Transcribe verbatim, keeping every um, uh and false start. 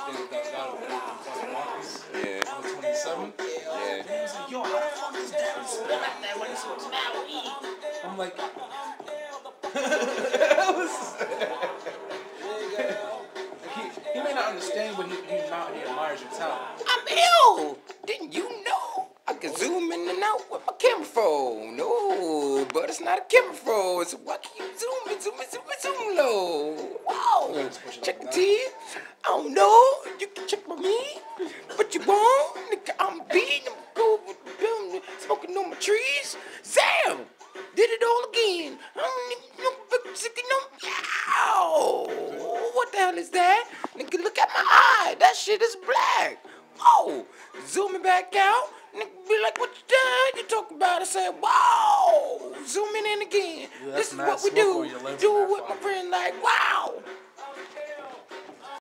got, got him from Marcus. Yeah. On the twenty-seventh. Yeah. He was like, yo, how the fuck is that? Spit like that when it's supposed to now eat. I'm like, he, he may not understand, but he, he, out here admires your talent. I'm ill. Didn't you know I can zoom in and out with my camera phone? No, but it's not a camera phone. So why can you zoom in, zoom in, zoom in, zoom low? Wow. Check the teeth. I don't know. You can check my meat, but you won't. Nigga, I'm beating. I'm going with the building, smoking on my trees. Sam did it all again. I don't even know. Ow. What the hell is that? Nigga, look at my eye. That shit is black. Oh, zooming back out. Nigga be like, what the hell you talk about? I said, wow. Zooming in again. Yeah, this is mad what we smoke do. on your lips, Do mad it with my fire. friend like, wow.